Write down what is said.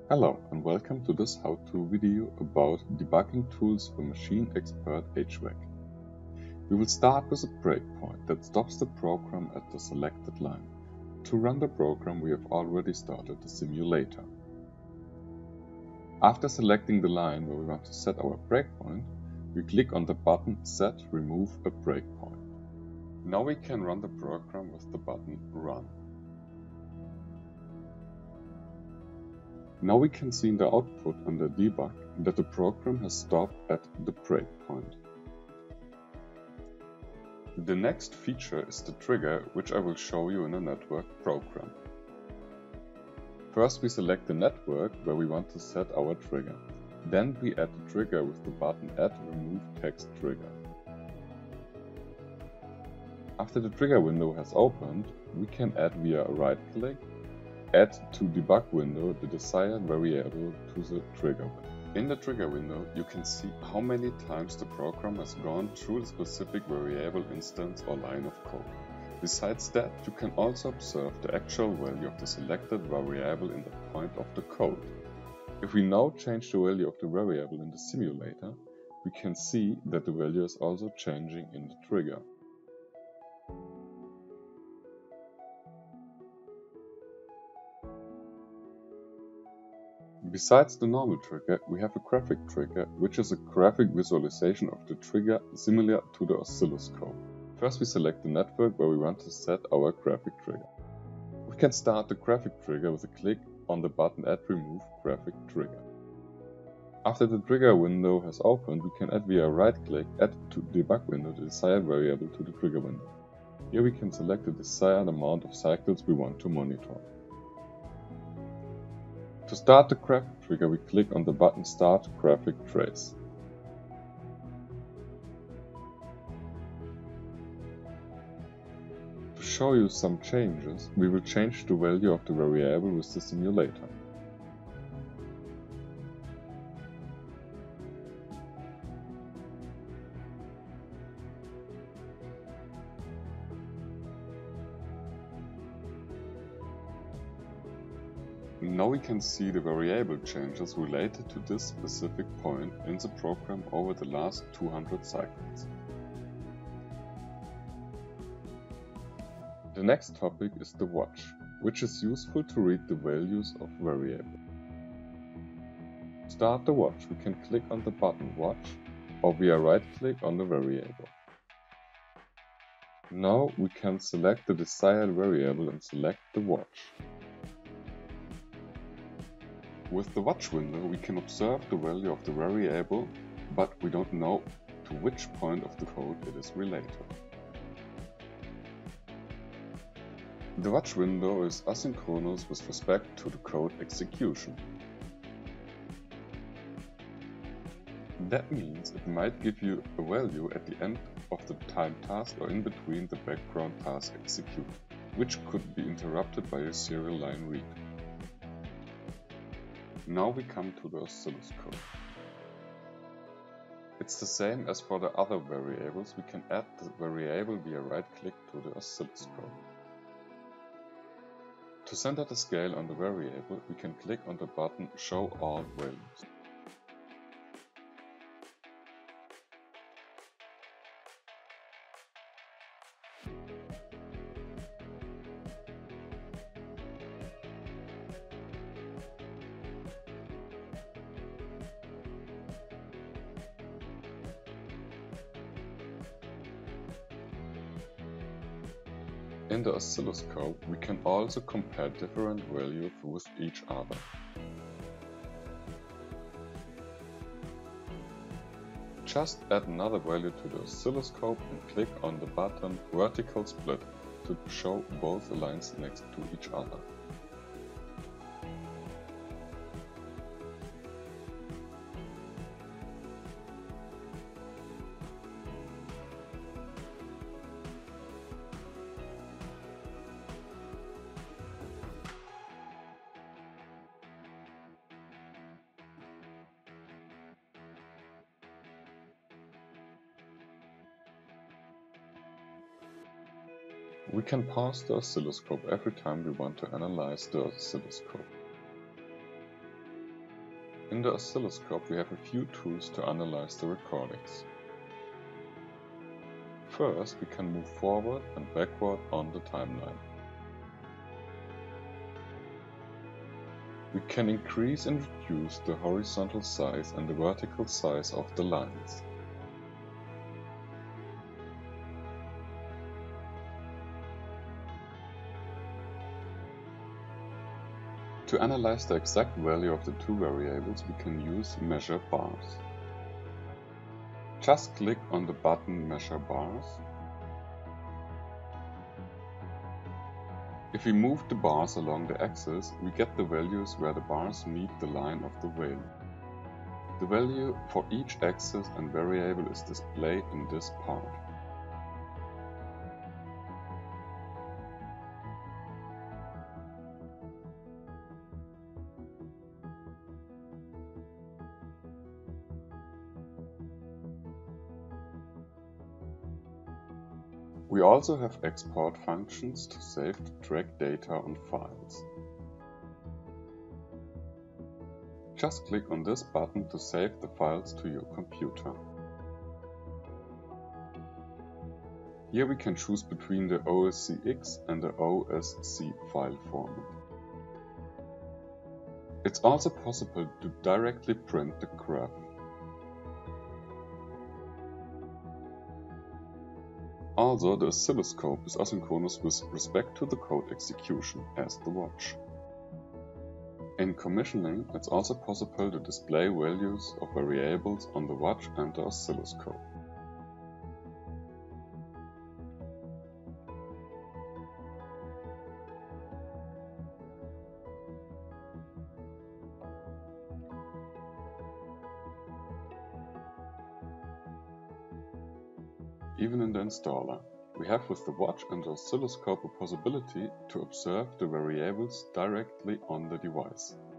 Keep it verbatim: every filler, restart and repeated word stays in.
Hello and welcome to this how-to video about debugging tools for Machine Expert H V A C. We will start with a breakpoint that stops the program at the selected line. To run the program, we have already started the simulator. After selecting the line where we want to set our breakpoint, we click on the button Set Remove a Breakpoint. Now we can run the program with the button Run. Now we can see in the output under Debug that the program has stopped at the breakpoint. The next feature is the trigger, which I will show you in a network program. First we select the network where we want to set our trigger. Then we add the trigger with the button Add Remove Text Trigger. After the trigger window has opened, we can add via a right click Add to Debug window the desired variable to the trigger window. In the trigger window, you can see how many times the program has gone through the specific variable instance or line of code. Besides that, you can also observe the actual value of the selected variable in the point of the code. If we now change the value of the variable in the simulator, we can see that the value is also changing in the trigger. Besides the normal trigger, we have a graphic trigger, which is a graphic visualization of the trigger similar to the oscilloscope. First we select the network where we want to set our graphic trigger. We can start the graphic trigger with a click on the button Add Remove Graphic Trigger. After the trigger window has opened, we can add via right click Add to Debug window the desired variable to the trigger window. Here we can select the desired amount of cycles we want to monitor. To start the graphic trigger, we click on the button Start Graphic Trace. To show you some changes, we will change the value of the variable with the simulator. Now we can see the variable changes related to this specific point in the program over the last two hundred cycles. The next topic is the watch, which is useful to read the values of variables. To start the watch, we can click on the button Watch or via right click on the variable. Now we can select the desired variable and select the watch. With the watch window, we can observe the value of the variable, but we don't know to which point of the code it is related. The watch window is asynchronous with respect to the code execution. That means it might give you a value at the end of the time task or in between the background task executed, which could be interrupted by a serial line read. Now we come to the oscilloscope. It's the same as for the other variables. We can add the variable via right click to the oscilloscope. To center the scale on the variable, we can click on the button Show All Values. In the oscilloscope, we can also compare different values with each other. Just add another value to the oscilloscope and click on the button Vertical Split to show both lines next to each other. We can pause the oscilloscope every time we want to analyze the oscilloscope. In the oscilloscope we have a few tools to analyze the recordings. First, we can move forward and backward on the timeline. We can increase and reduce the horizontal size and the vertical size of the lines. To analyze the exact value of the two variables, we can use Measure Bars. Just click on the button Measure Bars. If we move the bars along the axis, we get the values where the bars meet the line of the wheel. The value for each axis and variable is displayed in this part. We also have export functions to save the track data on files. Just click on this button to save the files to your computer. Here we can choose between the O S C X and the O S C file format. It's also possible to directly print the graph. Also, the oscilloscope is asynchronous with respect to the code execution, as the watch. In commissioning, it's also possible to display values of variables on the watch and the oscilloscope. Even in the installer, we have with the watch and the oscilloscope a possibility to observe the variables directly on the device.